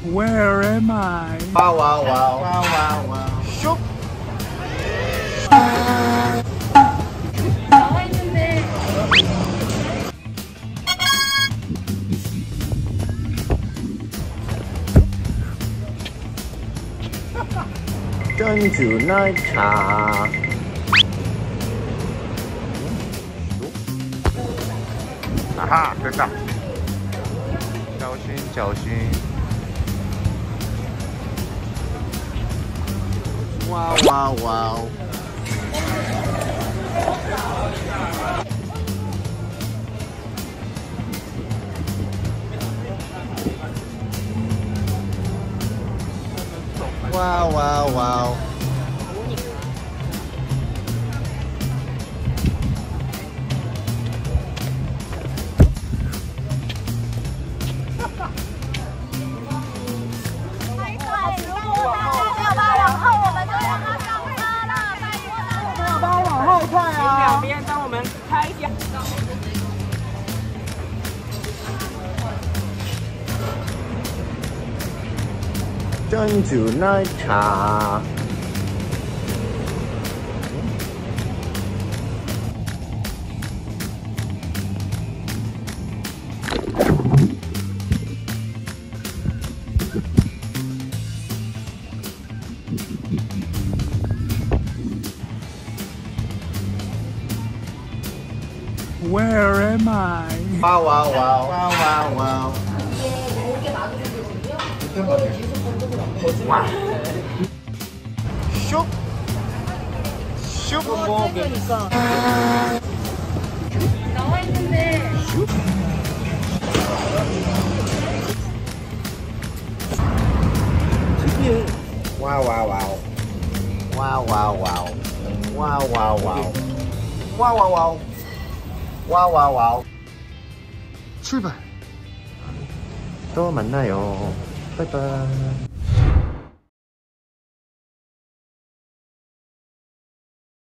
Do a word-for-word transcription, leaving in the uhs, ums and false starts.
Where am I? Wow, wow, wow, wow, wow, wow. 슉. 나와 있는데. 珍珠奶茶. 아하, 됐다. 小心小心. 와우 와우 와우. 와우 와우 와우.珍珠奶茶. Where am I? Wow, wow, wow, wow, wow, wow. 슉, 슉. 나와 있는데. 슉. 특이해. 와우, 와우, 와우. 와우, 와우, 와우. 와우, 와우, 와우. 와우, 와우, 와우. 와우, 와우, 와우. 출발. 또 만나요. 빠이빠이.